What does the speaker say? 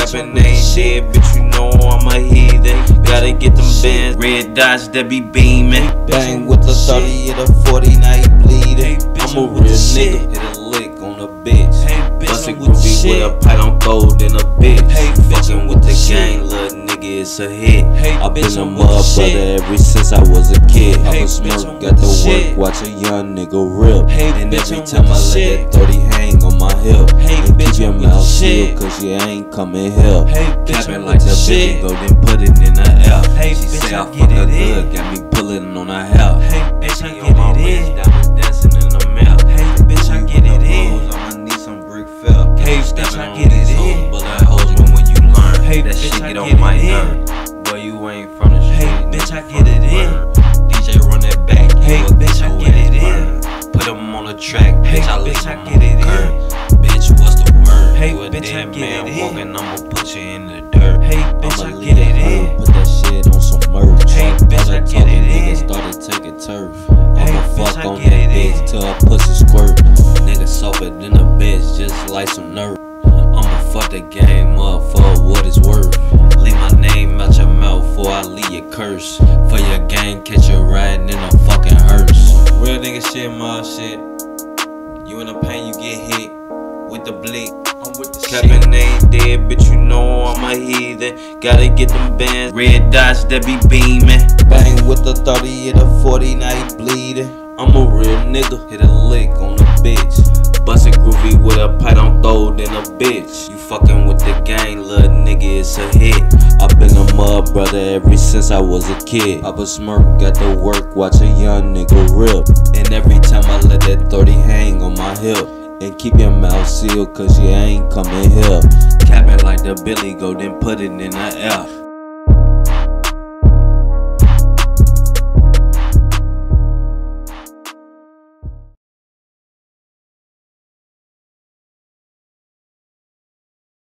Capping ain't shit, bitch, you know I'm a heathen. Gotta get them bands, red dots that be beaming. Bang with the 30 of the 40, now he bleeding. I'm a real nigga, hit a lick on a bitch. Bust a groovy with a pipe on gold in a bitch. Fucking with the gang, little nigga, it's a hit. I been a mud brother ever since I was a kid. I was smirk, got to work, watch a young nigga rip. And every time I let that 30 hang on my hip. And keep your mouth sealed, cause you ain't coming here. Capping like the bitch, go then put it in the air. She say I fuck her good, got me pulling on her hair. Bitch, I get it in. Diamond dancing in the mouth. Bitch, I get it in. I'ma need some brick fell. Bitch, I get it in. Bullet holes when you learn. That shit bitch, I get get on my it in. nerve. Boy, you ain't from the street. Bitch, I get it in. DJ run that back. Bitch, I get it in. Put him on the track. Bitch, I leave bitch, I him get on it the in. curb. Bitch, what's the word? You a bitch, I dead get man it in. walking, I'ma put you in the dirt. Bitch, I'ma I leave get it that in. herb, put that shit on some merch. Bitch, I get it in. Niggas started taking turf. I'ma bitch, fuck I on get that it bitch in. till her pussy squirt. Niggas softer than a bitch, just like some nerve. I'ma fuck the game up for what it's worth. Leave my name out your mouth before I leave your curse. For your gang, catch you riding in a fucking hearse. Real nigga shit, mob shit. You in the pain, you get hit with the blick. I'm with the Capping ain't dead, bitch, you know I'm a heathen. Gotta get them bands, red dots that be beaming. Bang with the 30 of the 40, now he bleeding. I'm a real nigga, hit a lick on a bitch. Bust a groovy with a pipe on gold in a bitch. You fucking with the gang, little nigga, it's a hit. I been a mud brother ever since I was a kid. I was smirk, got to work, watch a young nigga rip. And every time I let that 30 hang on my hip. And keep your mouth sealed, cause you ain't coming here. Capping like the Billy, go then put it in the air.